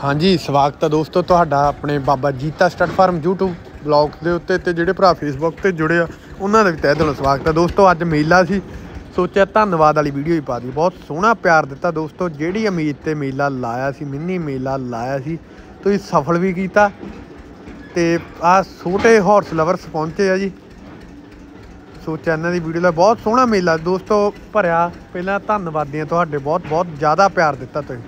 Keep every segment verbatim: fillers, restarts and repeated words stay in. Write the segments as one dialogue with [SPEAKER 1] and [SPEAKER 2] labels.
[SPEAKER 1] हाँ जी, स्वागत है दोस्तों तुहाडा अपने बाबा जीता स्टड फार्म यूट्यूब ब्लॉग के उत्ते ते जिहड़े भरा फेसबुक ते जुड़े आ उन्हां दा भी तहे दिलों स्वागत है दोस्तों। अज मेला सी, सोचा धन्नवाद वाली वीडियो ही पा दी। बहुत सोहना प्यार दिता दोस्तों। जिहड़ी उम्मीद ते मेला लाया सी, मिनी मेला लाया सी, तुसीं सफल भी कीता। ते आ छोटे हॉर्स लवर्स पहुंचे आ जी। सोचा इन्हां दी वीडियो दा बहुत सोहना मेला दोस्तों भरिया। पहलां धन्नवादी आ तुहाडे, बहुत बहुत ज़्यादा प्यार दिता तुसीं।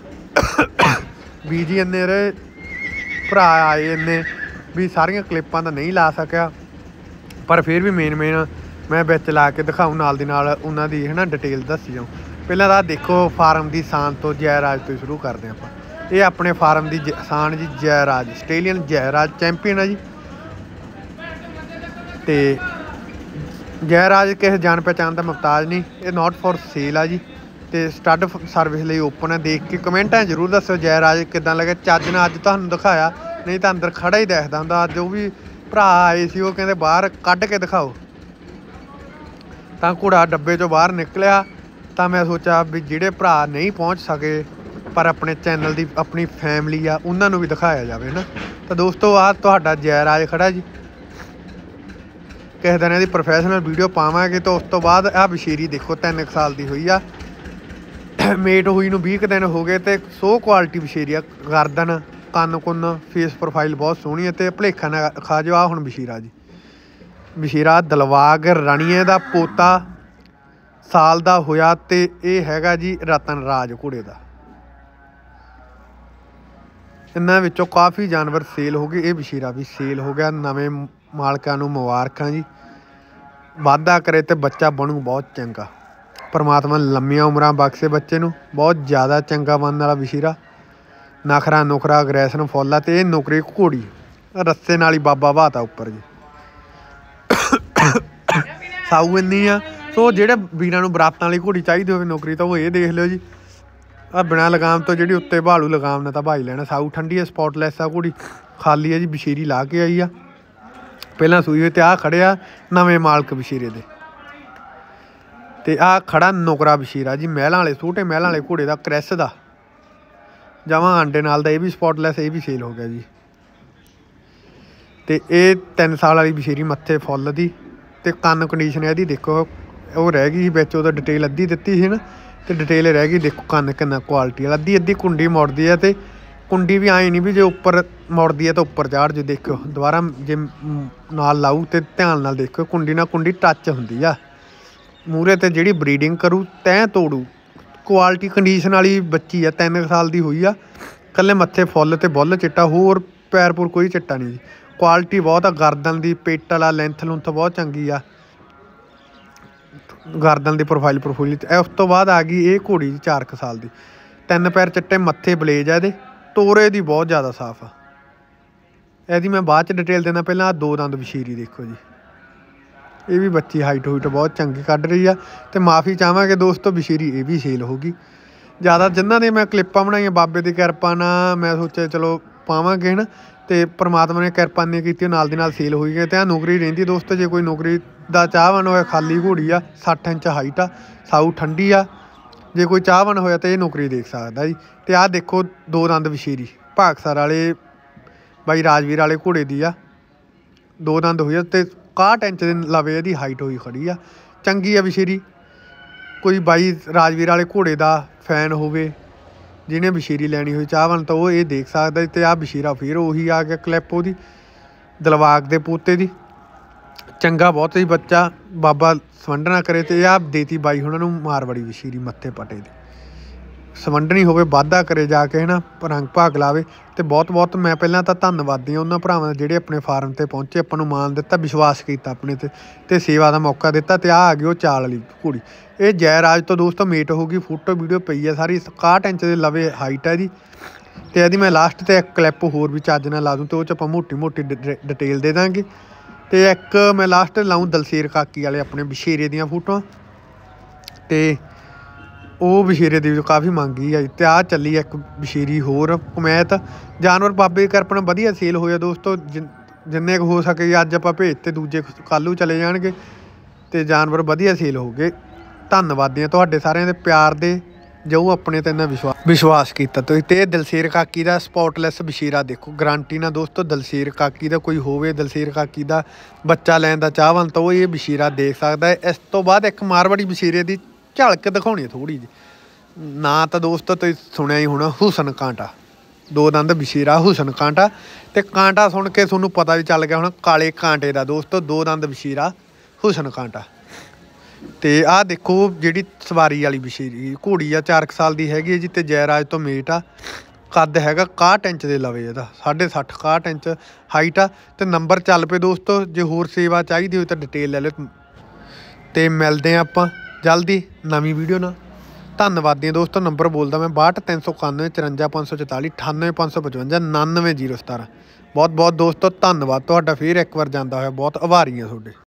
[SPEAKER 1] बीजी इन्ने रहे भरा आए इन्ने भी सारियां क्लिपां तो नहीं ला सकिया, पर फिर भी मेन मेन मैं बिच ला के दिखाऊँ नाल दी नाल उन्हां दी है ना डिटेल दस्सी जाऊँ। पहलां तां देखो फार्म की शान तो जयराज तो शुरू करते हैं आपां। ये अपने फार्म की शान जी जयराज, आस्ट्रेलियन जयराज चैंपीयन है जी। तो जयराज किसी जान पहचान का मुहताज नहीं, ये नॉट फॉर सेल आ जी। तो स्टड सर्विस लिए ओपन है। देख के कमेंटा जरूर दसो जयराज किदां लगे। चज ने अज तुहानूं दिखाया, नहीं तो अंदर खड़ा ही दिखदा हुंदा। अज वो भी भरा आए सी, वो कहंदे बाहर कढ के दिखाओ, तां घोड़ा डब्बे चों बाहर निकलिया। तो मैं सोचा भी जिहड़े भरा नहीं पहुँच सके पर अपने चैनल की अपनी फैमिली आ उन्हां नूं भी दिखाया जाए ना। तो दोस्तों आ तुहाडा जयराज खड़ा जी। किसी दिन इहदी प्रोफैशनल वीडियो पावांगे। तो उस तो बाद आ बशीरी देखो तीन साल की हुई आ, मेट हुई नूं बीस दिन हो गए। तो सो क्वालिटी बशेरी आ, गर्दन कन्न कुन्न फेस प्रोफाइल बहुत सोहनी है। तो भलेखा ना खा जाओ। आ हुण बशीरा जी, बशीरा दलवाग राणीए दा पोता साल दा होया। तो ये हैगा जी रतन राज घोड़े दा। इन्हां विचों काफ़ी जानवर सेल हो गए, ये बशीरा भी सेल हो गया। नवे मालकां नूं मुबारकां जी। वाधा करे तो बच्चा बनू बहुत चंगा। परमात्मा लंबियां उम्रां बख्शे बच्चे नूं। बहुत ज़्यादा चंगा बनने वाला बशीरा, नखरा नुखरा अग्रैसन फुल आ। तो ये नौकरी घोड़ी रस्से नाल ही बाबा बहाता उपर जी। साऊ इन्नी आ। सो जेह्ड़े वीरां नूं बरातां वाली घोड़ी चाहिदी होवे नौकरी, तो वो ये देख लिओ जी। आ बिना लगाम तो जिहड़ी उत्ते भालू लगाम ने तो भाई लेना। साऊ ठंडी है, स्पॉटलैस आ घोड़ी, खाली है जी। बशीरी ला के आई आ, पहलां सूई होई। ते आ खड़े आ नवें मालक बशीरे दे। ते आ खड़ा नौकरा बशीरा जी, महलां वाले छोटे महलां वाले घोड़े का क्रैस का जमा आंडे नाल दा। ये भी स्पॉटलैस, ये भी सेल हो गया जी। तो ये तीन साल वाली बशीरी मत्थे फुल दी। तो कन्न कंडीशन इहदी देखो, वो रह गई बिच ओहदा डिटेल अद्धी दित्ती सी ना, तो डिटेल रह गई। देखो कन्न किन्ना क्वालिटी वाला, अद्धी अद्धी कुंडी मुड़दी है। तो कुंडी भी आए नहीं भी जो उपर मुड़दी है तो उपर चाढ़ जो। देखो दोबारा जे नाल लाऊ तो ध्यान नाल देखो, कुंडी नाल कुंडी टच हुंदी आ मूहरे। तो जिहड़ी ब्रीडिंग करू तैं तोड़ू क्वालिटी कंडीशन वाली बच्ची आ। तीन साल की हुई आ, कल्ले मत्थे फुल ते बुੱਲ चिट्टा, होर पैर पूर कोई चिट्टा नहीं जी। क्वालिटी बहुत आ। गर्दन की पेट वाला लेंथ लुंथ बहुत चंगी आ, गर्दन की प्रोफाइल प्रोफाइल। उस तो बाद आ गई ये घोड़ी चार क साल की, तीन पैर चिट्टे, मत्थे बलेज है। टोरे की बहुत ज़्यादा साफ आ। यदि मैं बाद डिटेल देना, पहला दो दंद बशीरी देखो जी। ये भी बच्ची हाइट हुइट बहुत चंगी कढ़ रही है। तो माफ़ी चाहांगे दोस्तों, बशीरी ये भी सेल होगी। ज़्यादा जिन्हों ने मैं क्लिप्पां बनाई बाबे की किरपा नाल, मैं सोचा चलो पावांगे ना। तो परमात्मा ने किरपा नहीं की, नाल दी नाल सेल हुई गई। तो नौकरी रहिंदी दोस्तों, जे कोई नौकरी का चाहवान होया, खाली घोड़ी आ, सठ इंच हाइट आ, साऊ ठंडी आ। जे कोई चाहवान होया तो ये नौकरी देख सकता जी। तो आ देखो दो दंद बशीरी भागसर वाले बाई राजवीर वाले घोड़े की आ, दो दंद हुई। तो इकसठ इंच के लवे यदी हाइट हुई खड़ी आ, चंगी आ बशीरी। कोई बाई राजवीर वाले घोड़े का फैन होवे, जिन्हें बशीरी लैनी हुई चाहवान, तो वो ये देख सकता। तो आ बशीरा फिर उही आ गया क्लिप ओहदी दलवाग के पोते की। चंगा बहुत ही बच्चा, बाबा संवंडना करे। तो आ देती बाई हुणां नूं मारवाड़ी बशीरी मत्थे पटे दी, संवंडनी होवे वाधा करे जाके है ना, रंग भाग लावे। तो बहुत बहुत मैं पहलां तो धन्नवादी हाँ उन्होंने भरावां जिहड़े अपने फार्म ते पहुँचे, आपां नूं मान दिता, विश्वास किया अपने ते, ते सेवा का मौका दिता। तो आ गई वो चाल वाली घोड़ी। ये जयराज तो दोस्तों मेट होगी, फोटो वीडियो पई है सारी। इकसठ इंच के लवे हाइट है जी। तो यदि मैं लास्ट ते एक क्लिप होर भी चज नाल ला दूँ, तो वो च आपां मोटी मोटी डिटेल दे देंगे। तो एक मैं लास्ट लाऊँ दलसेर काकी वाले अपने बशेरे दियाँ फोटोआं। तो वो बशेरे की काफ़ी मंगी आई। तो आ चली एक बशेरी होर कमैत। जानवर बाबे की किरपा नाल वधिया सेल होया दोस्तों, जिन जिन्ने हो सके अज आपां भेजते, दूजे कल चले जाणगे। तो जानवर वधिया सेल हो गए। धन्नवादी आ तुहाडे सारिਆਂ ਦੇ प्यार दे। ਜੋ ਆਪਣੇ ਤੇ ਇਹਨਾਂ ਵਿਸ਼ਵਾਸ ਵਿਸ਼ਵਾਸ ਕੀਤਾ ਤੁਸੀਂ। ਤੇ ਦਲਸ਼ੇਰ ਕਾਕੀ ਦਾ ਸਪੌਟਲੈਸ ਵਸ਼ੀਰਾ ਦੇਖੋ, ਗਰੰਟੀ ਨਾਲ ਦੋਸਤੋ। ਦਲਸ਼ੇਰ ਕਾਕੀ ਦਾ ਕੋਈ ਹੋਵੇ, ਦਲਸ਼ੇਰ ਕਾਕੀ ਦਾ ਬੱਚਾ ਲੈਣ ਦਾ ਚਾਹਵਾਨ ਤਾਂ ਉਹ ਇਹ ਵਸ਼ੀਰਾ ਦੇਖ ਸਕਦਾ ਹੈ। ਇਸ ਤੋਂ ਬਾਅਦ ਇੱਕ ਮਾਰਵਾੜੀ ਵਸ਼ੀਰੇ ਦੀ ਝਲਕ ਦਿਖਾਉਣੀ ਥੋੜ੍ਹੀ ਜਿਹੀ। ਨਾ ਤਾਂ ਦੋਸਤੋ ਤੁਸੀਂ ਸੁਣਿਆ ਹੀ ਹੋਣਾ, ਹੁਸਨ ਕਾਂਟਾ, ਦੋ ਦੰਦ ਵਸ਼ੀਰਾ ਹੁਸਨ ਕਾਂਟਾ। ਤੇ ਕਾਂਟਾ ਸੁਣ ਕੇ ਤੁਹਾਨੂੰ ਪਤਾ ਵੀ ਚੱਲ ਗਿਆ ਹੁਣ, ਕਾਲੇ ਕਾਂਟੇ ਦਾ ਦੋਸਤੋ ਦੋ ਦੰਦ ਵਸ਼ੀਰਾ ਹੁਸਨ ਕਾਂਟਾ। ਤੇ ਆਹ ਦੇਖੋ ਜਿਹੜੀ ਸਵਾਰੀ ਵਾਲੀ ਵਸ਼ੀਰੀ ਘੋੜੀ ਆ, ਚਾਰ ਕੁ ਸਾਲ ਦੀ ਹੈਗੀ ਹੈ ਜੀ। ਤੇ ਜੈਰਾਜ ਤੋਂ ਮੇਟ ਆ, ਕੱਦ ਹੈਗਾ ਇਕਾਹਠ ਇੰਚ ਦੇ ਲਵੇ, ਇਹਦਾ ਸਾਢੇ ਸੱਠ ਇਕਾਹਠ ਇੰਚ ਹਾਈਟ ਆ। ਤੇ ਨੰਬਰ ਚੱਲ ਪਏ ਦੋਸਤੋ, ਜੇ ਹੋਰ ਸੇਵਾ ਚਾਹੀਦੀ ਹੋਈ ਤਾਂ ਡਿਟੇਲ ਲੈ ਲਿਓ। ਤੇ ਮਿਲਦੇ ਹਾਂ ਆਪਾਂ ਜਲਦੀ ਨਵੀਂ ਵੀਡੀਓ ਨਾਲ। ਧੰਨਵਾਦੀਆਂ ਦੋਸਤੋ। ਨੰਬਰ ਬੋਲਦਾ ਮੈਂ ਬਾਹਠ ਤਿੰਨ ਸੌ ਇਕਾਨਵੇਂ ਚੁਰੰਜਾ ਪੰਜ ਸੌ ਚੁਤਾਲੀ ਅਠਾਨਵੇਂ ਪੰਜ ਸੌ ਪਚਵੰਜਾ ਉਣਾਨਵੇਂ ਜੀਰੋ ਸਤਾਰਾਂ। ਬਹੁਤ ਬਹੁਤ ਦੋਸਤੋ ਧੰਨਵਾਦ ਤੁਹਾਡਾ। ਫੇਰ ਇੱਕ ਵਾਰ ਜਾਂਦਾ ਹੋਇਆ ਬਹੁਤ ਆਭਾਰੀ ਹਾਂ ਤੁਹਾਡੇ।